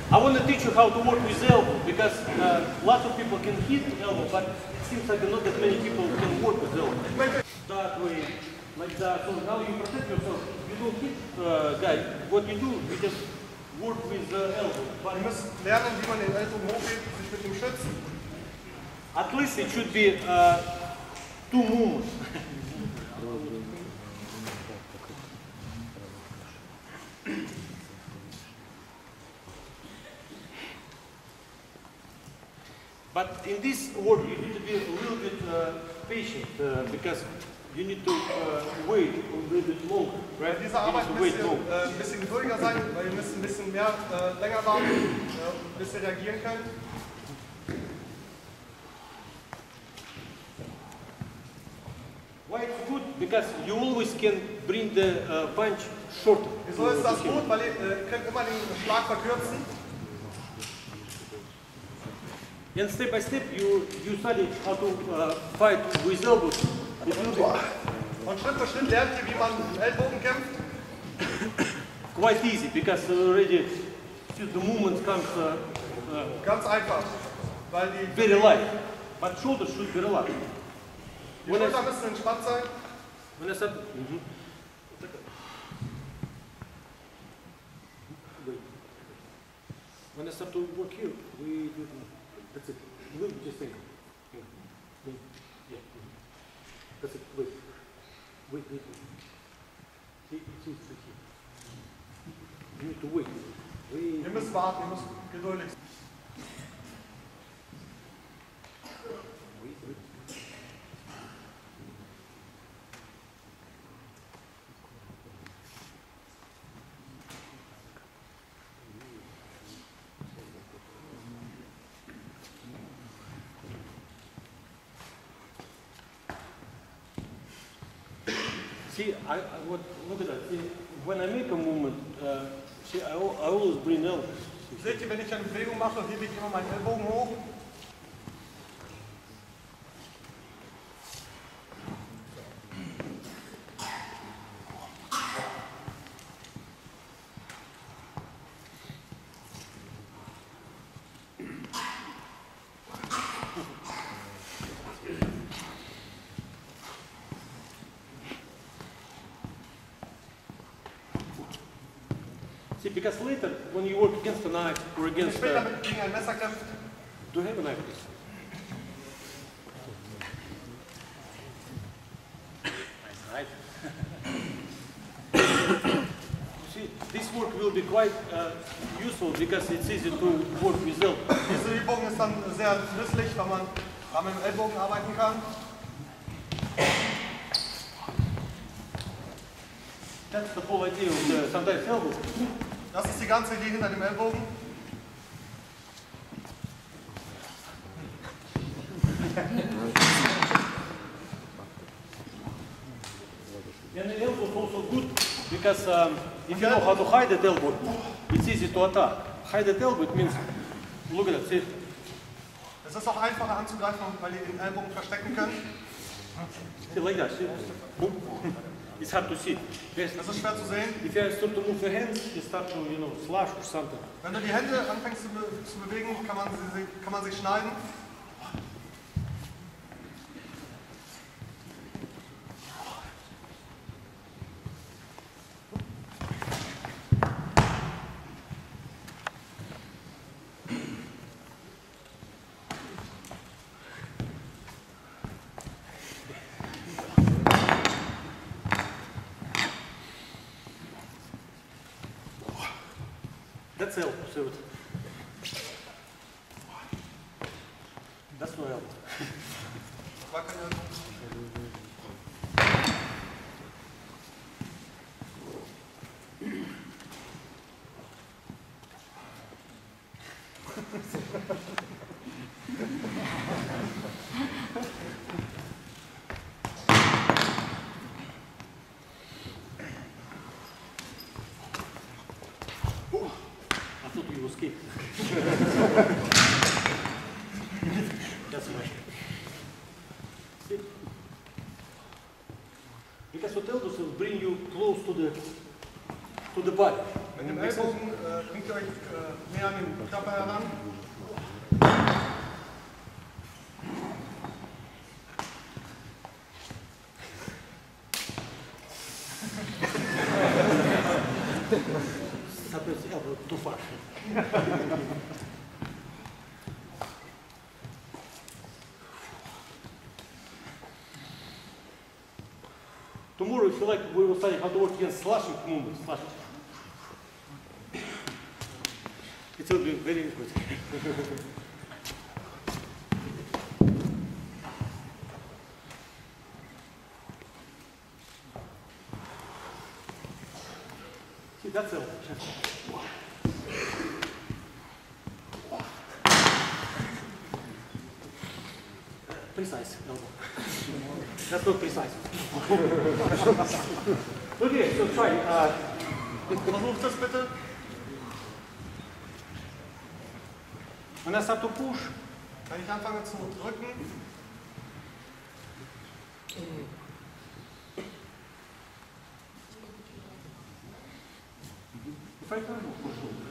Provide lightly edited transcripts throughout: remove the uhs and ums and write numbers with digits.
I want to teach you how to work with elbow because lots of people can hit elbow, but it seems like not that many people can work with elbow. That way, like that. So now you protect yourself. You don't hit guy. What you do, you just work with elbow. But ihr müsst lernen, wie man den Ellbogen hochhebt, sich mit ihm schützt. at least it should be 2 movements. But in this work, you need to be a little bit patient because you need to wait a little bit longer, right? Bei dieser Arbeit müsst ihr ein bisschen geduldiger sein, weil ihr müsst ein bisschen mehr länger warten, bis ihr reagieren könnt. Why it's good? Because you always can bring the punch shorter. Wieso ist das gut? Weil ihr könnt immer den Schlag verkürzen. And step by step, you study how to fight with elbows. Und Schritt für Schritt lernt ihr, wie man mit dem Ellbogen kämpft. Quite easy because already the movement comes Ganz einfach, weil die very light. But shoulders should be relaxed. Schultern müssen entspannt sein. When I start, when I start to work here, we do that's it. Look, just think. Yeah. That's it. Wait. Wait. See, you need to wait. Ihr müsst warten, ihr müsst geduldig sein. See, look at that. See, when I make a movement, see, I always bring elbows. Seht ihr, wenn ich eine Bewegung mache, hebe ich immer meinen Ellbogen hoch. See, because later, when you work against a knife or against Später, wenn ihr gegen ein Messer kämpft, do you have a knife, please? Nice knife. See, this work will be quite useful because it's easy to work with elbow. diese Übung ist dann sehr nützlich, weil man mit dem Ellbogen arbeiten kann. That's the whole idea of the sometimes elbow. Das ist die ganze Idee hinter dem Ellbogen. And the elbow is also good because if you know how to hide that elbow, it's easy to attack. Hide that elbow, it means, look at that, see? Es ist auch einfacher anzugreifen, weil ihr den Ellbogen verstecken könnt. See, like that, see? Boom. It's hard to see. Yes. Das ist schwer zu sehen. If you start to move your hands, you start to, slash or something. Wenn du die Hände anfängst zu bewegen, kann man sich schneiden. That's elbow, so that's no elbow. War kein Ellbogen. I thought you was kicked. That's right. See? Because what elbows will bring you close to the body. Mit dem Ellbogen bringt ihr euch näher an den Körper heran. Sometimes elbow too far. Tomorrow, if you like, we will study how to work against slashing movements. Slashing. It will be very good. See, that's elbow. Precise elbow. That's not precise. Okay, so try. Versucht das bitte. When I start to push, Wenn ich anfange zu drücken, if I can push.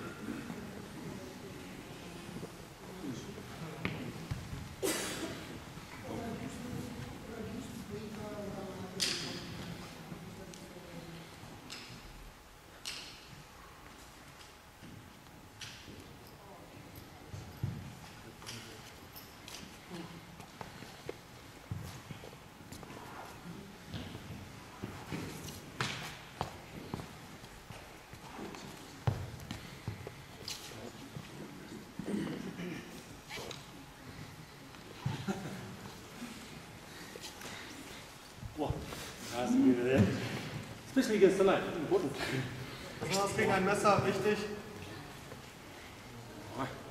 Wow, that's good. Especially against the knife, important. besonders gegen ein Messer wichtig. Alright.